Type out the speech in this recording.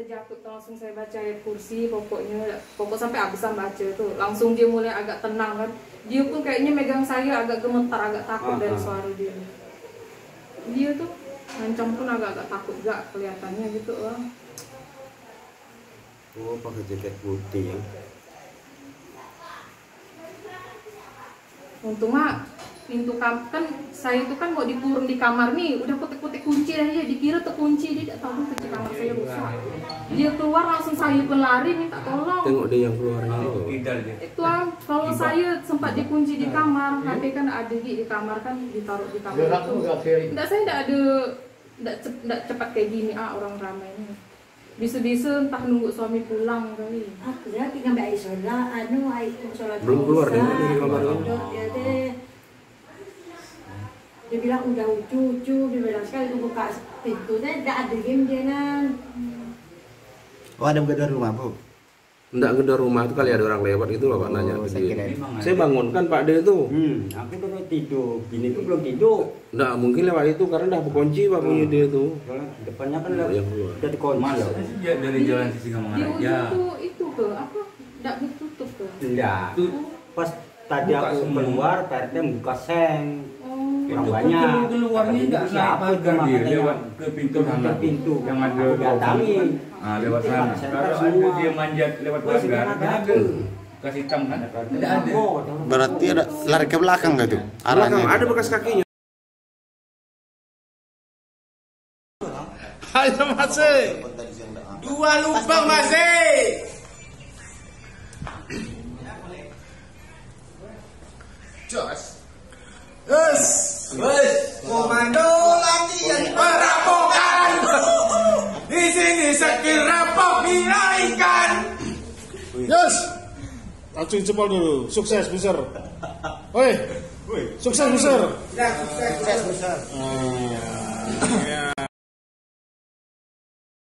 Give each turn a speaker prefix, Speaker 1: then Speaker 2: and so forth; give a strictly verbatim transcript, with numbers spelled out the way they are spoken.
Speaker 1: Jakut langsung saya baca ayat kursi, pokoknya pokok sampai habisan baca tuh langsung dia mulai agak tenang kan. Dia pun kayaknya megang saya agak gemetar, agak takut dari suara dia. Dia tuh ngancam pun agak-agak takut gak kelihatannya gitu lah.
Speaker 2: Oh, pakai jaket putih ya.
Speaker 1: Untung mah pintu kam kan saya itu kan mau dikurung di kamar nih, udah kutik-kutik kunci aja, dikira terkunci, dia tidak tahu kunci kamar saya rusak. Dia keluar langsung saya pun lari minta tolong.
Speaker 2: Tengok dia yang keluarnya itu.
Speaker 1: Itu ah, kalau saya sempat dikunci di kamar, H P kan ada di kamar kan ditaruh di kamar itu. Enggak, saya enggak ada enggak enggak cepat kayak gini ah orang ramainya. Bisa-bisa entah nunggu suami pulang kali.
Speaker 3: Ah, dia tinggal mbak Isola, anu ai sholat.
Speaker 2: Belum keluar dia dari kamarnya.
Speaker 3: Ya deh. Dia bilang udah cucu, dia bilang sekali buka pintunya tidak ada game dia nan.
Speaker 4: Oh, ada gedor rumah, Bu?
Speaker 2: Enggak gedor rumah itu kali ada orang lewat itu loh Pak nanya
Speaker 4: Oh,
Speaker 2: ke
Speaker 4: saya
Speaker 2: dia.
Speaker 4: kira.
Speaker 2: Saya bangunkan Pak D itu.
Speaker 5: Hmm, aku tuh tidur, bini itu belum tidur.
Speaker 2: Enggak mungkin lewat itu karena udah kunci Pak punya dia itu.
Speaker 5: Soalnya depannya kan
Speaker 2: Oh,
Speaker 5: udah
Speaker 2: yang keluar.
Speaker 5: udah dikunci.
Speaker 6: Ya, dari jalan sisi
Speaker 1: Di
Speaker 6: Kamangan
Speaker 1: ujung
Speaker 6: aja.
Speaker 1: tuh itu ke apa? Enggak ditutup ke.
Speaker 5: Enggak.
Speaker 6: Tuh,
Speaker 5: Pas tadi
Speaker 6: Buka
Speaker 5: aku
Speaker 6: semua.
Speaker 5: keluar, P R T buka seng.
Speaker 1: Oh.
Speaker 5: Kurang
Speaker 6: itu
Speaker 5: banyak.
Speaker 6: keluarnya
Speaker 5: Kata
Speaker 6: enggak
Speaker 5: dia,
Speaker 6: naik
Speaker 5: siapa
Speaker 6: pagar
Speaker 5: itu
Speaker 6: dia
Speaker 5: makanya
Speaker 6: lewat ke pintu
Speaker 5: ke
Speaker 6: sana.
Speaker 5: pintu
Speaker 6: Yang ada
Speaker 5: aku datangi.
Speaker 6: Ah, lewat
Speaker 5: Itu
Speaker 6: sana.
Speaker 5: Pak Center
Speaker 6: Kalau
Speaker 5: semua.
Speaker 6: ada dia manjat lewat
Speaker 5: Oh, sudah
Speaker 6: pagar,
Speaker 5: ada
Speaker 6: kan ada.
Speaker 5: aku.
Speaker 6: Kasih hitam kan? Tidak ada.
Speaker 5: Oh,
Speaker 4: Berarti ada lari ke belakang nggak tuh?
Speaker 2: Belakang
Speaker 4: Arahnya
Speaker 2: ada
Speaker 4: itu?
Speaker 2: bekas kakinya.
Speaker 7: Ayo masih. Dua lubang masih. Jos. Yes. Yes. Komando latihan perampokan. Di sini skill rampok dinaikkan. Yes. Langsung jempol dulu. Sukses besar. Woi. Sukses besar.
Speaker 4: Sukses besar.
Speaker 7: Ah, ya.